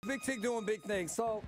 Big Tig doing big things. So,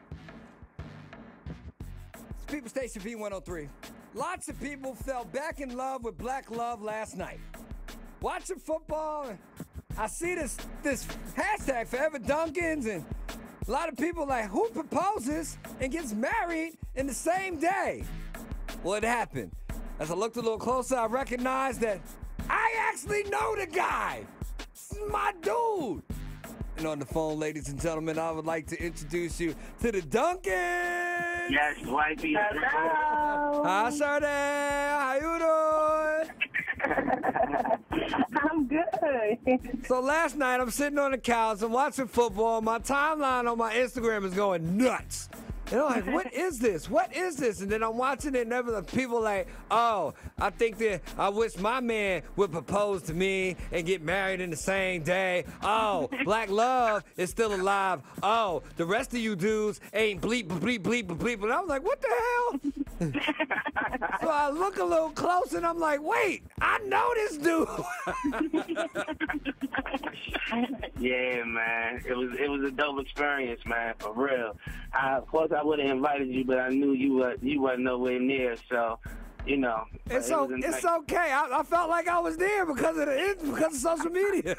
it's People Station V103. Lots of people fell back in love with Black Love last night. Watching football, I see this hashtag Forever Dunkins, and a lot of people like, who proposes and gets married in the same day? Well, it happened. As I looked a little closer, I recognized that I actually know the guy. This is my dude. And on the phone, ladies and gentlemen, I would like to introduce you to the Dunkins. Yes, wifey. Hello. Hi, Shirley. How you doing? I'm good. So last night, I'm sitting on the couch, I'm watching football. My timeline on my Instagram is going nuts. And I'm like, what is this? What is this? And then I'm watching it, and people like, oh, I think that I wish my man would propose to me and get married in the same day. Oh, Black Love is still alive. Oh, the rest of you dudes ain't bleep, bleep, bleep, bleep. And I was like, what the hell? So I look a little closer, and I'm like, wait, I know this dude. Yeah, man. It was a dope experience, man, for real. Of course, I would have invited you, but I knew you wasn't nowhere near, so, you know. It's okay. I felt like I was there because of social media.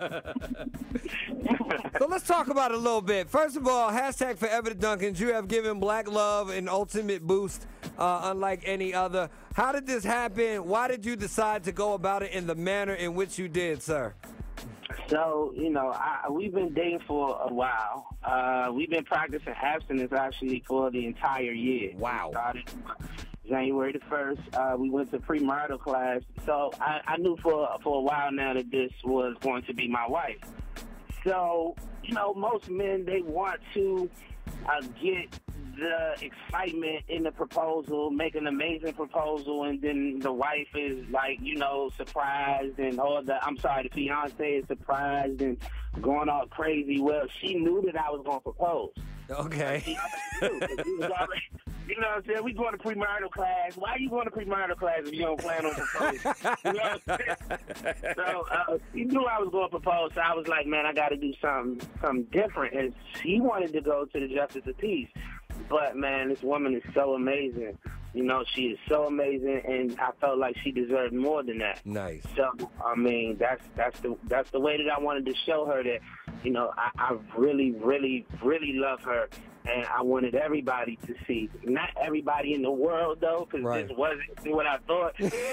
So let's talk about it a little bit. First of all, hashtag Forever the Dunkins. You have given Black Love an ultimate boost, unlike any other. How did this happen? Why did you decide to go about it in the manner in which you did, sir? So, you know, we've been dating for a while. We've been practicing abstinence, actually, for the entire year. Wow. We started January the 1st. We went to premarital class. So I knew for a while now that this was going to be my wife. So, you know, most men, they want to get the excitement in the proposal, make an amazing proposal, and then the wife is like, you know, surprised, and the fiance is surprised and going all crazy. Well, she knew that I was going to propose. Okay. She already knew, you know what I'm saying? We going to premarital class. Why are you going to premarital class if you don't plan on proposing? You know what I'm saying? So he knew I was going to propose, so I was like, man, I got to do something different. And she wanted to go to the Justice of Peace. But, man, this woman is so amazing. You know, she is so amazing, and I felt like she deserved more than that. Nice. So, I mean, that's the way that I wanted to show her that, you know, I really, really, really love her, and I wanted everybody to see. Not everybody in the world, though, because right. This wasn't what I thought.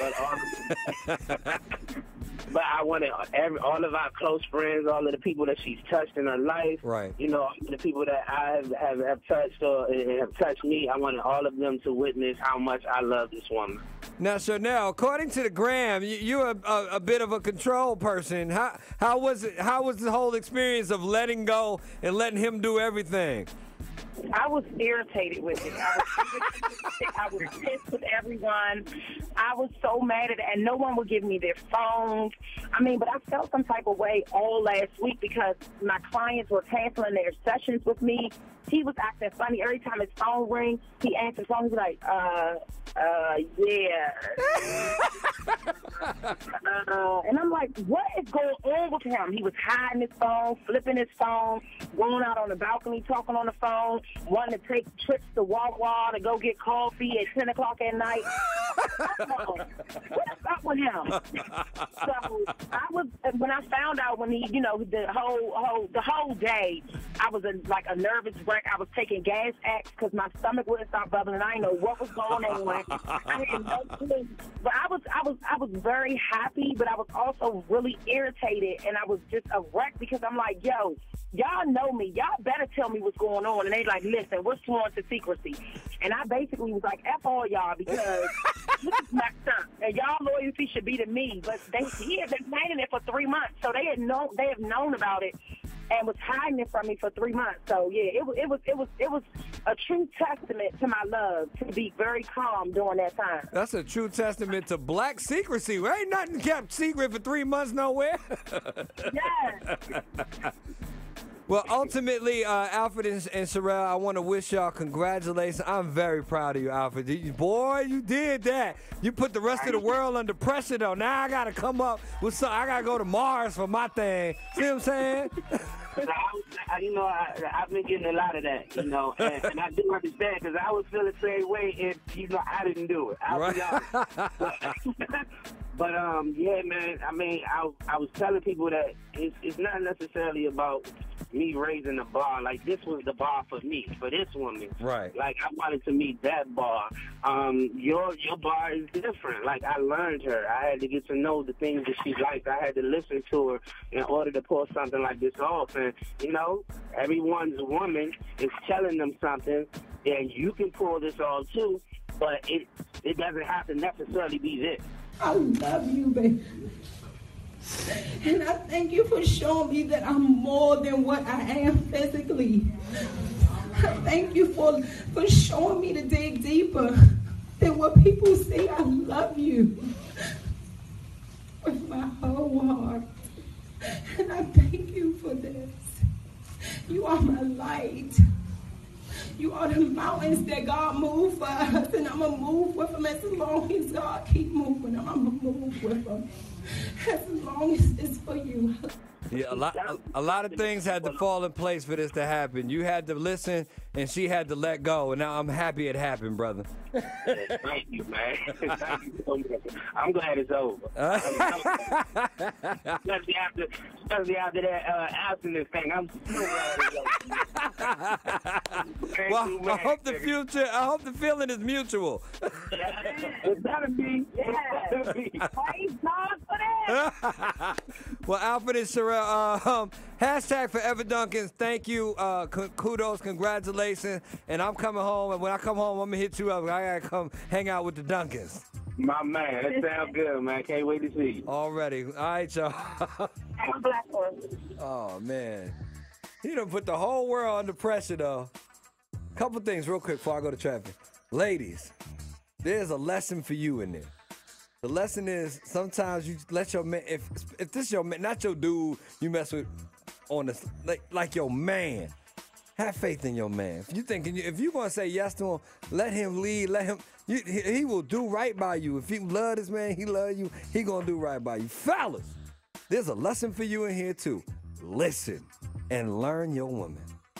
But I wanted all of our close friends, all of the people that she's touched in her life, right. You know, the people that I have touched or have touched me, I wanted all of them to witness how much I love this woman. Now, Chanel, according to the gram, you're a bit of a control person. How was it? How was the whole experience of letting go and letting him do everything? I was irritated with it. I was pissed with everyone. I was so mad at it, and no one would give me their phones. I mean, but I felt some type of way all last week because my clients were canceling their sessions with me. He was acting funny. Every time his phone rings, he answers the phone. He's like, yeah. And I'm like, what is going on with him? He was hiding his phone, flipping his phone, going out on the balcony, talking on the phone, wanting to take trips to Wawa to go get coffee at 10 o'clock at night. What's up with him? So when I found out when he, you know, the whole day, I was like a nervous wreck. I was taking gas X because my stomach wouldn't stop bubbling. I didn't know what was going on. I had no clue. But I was very happy, but I was also really irritated, and I was just a wreck because I'm like, yo, y'all know me. Y'all better tell me what's going on. And they like, listen, we're sworn to secrecy. And I basically was like, F all y'all, because this is messed up. And y'all loyalty should be to me. But he had been planning it for 3 months, so they have known about it and was hiding it from me for 3 months. So yeah, it was a true testament to my love to be very calm during that time. That's a true testament to black secrecy. There ain't nothing kept secret for 3 months nowhere. Yes. Well, ultimately, Alfred and Sherelle, I want to wish y'all congratulations. I'm very proud of you, Alfred. Boy, you did that. You put the rest of the world under pressure, though. Now I got to come up with something. I got to go to Mars for my thing. See what I'm saying? I've been getting a lot of that, and I do understand because I would feel the same way if, I didn't do it. I'll be honest. But, yeah, man, I mean, I was telling people that it's not necessarily about me raising the bar. Like, this was the bar for me, for this woman. Right. Like, I wanted to meet that bar. Your bar is different. Like, I learned her. I had to get to know the things that she liked. I had to listen to her in order to pull something like this off. And, everyone's woman is telling them something, and you can pull this off, too, but it doesn't have to necessarily be this. I love you, baby. And I thank you for showing me that I'm more than what I am physically. I thank you for showing me to dig deeper than what people say. I love you with my whole heart. And I thank you for this. You are my light. You are the mountains that God moved for us, and I'm going to move with them as long as God keep moving. I'm going to move with them as long as it's for you. Yeah, a lot of things had to fall in place for this to happen. You had to listen, and she had to let go, and now I'm happy it happened, brother. Thank you, man. Thank you so much. I'm glad it's over. Especially after that abstinence thing, I'm so glad it's over. Well, I hope the feeling is mutual. It better be. Praise God for that. Well, Alfred and Sherelle, hashtag Forever Dunkins. Thank you. Kudos, congratulations. And I'm coming home. And when I come home, I'm going to hit you up. I got to come hang out with the Dunkins. My man, that sounds good, man. Can't wait to see you. Already. All right, y'all. I'm a black one. Oh, man. He done put the whole world under pressure, though. Couple things real quick before I go to traffic. Ladies, there's a lesson for you in there. The lesson is sometimes you let your man, if this your man, not your dude you mess with on this, like your man, have faith in your man. If you're going to say yes to him, let him lead, he will do right by you. If you love this man, he love you, he going to do right by you. Fellas, there's a lesson for you in here too. Listen and learn your woman.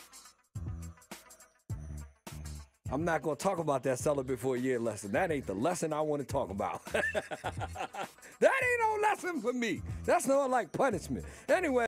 I'm not going to talk about that celibate for a year lesson. That ain't the lesson I want to talk about. That ain't no lesson for me. That's not like punishment. Anyway.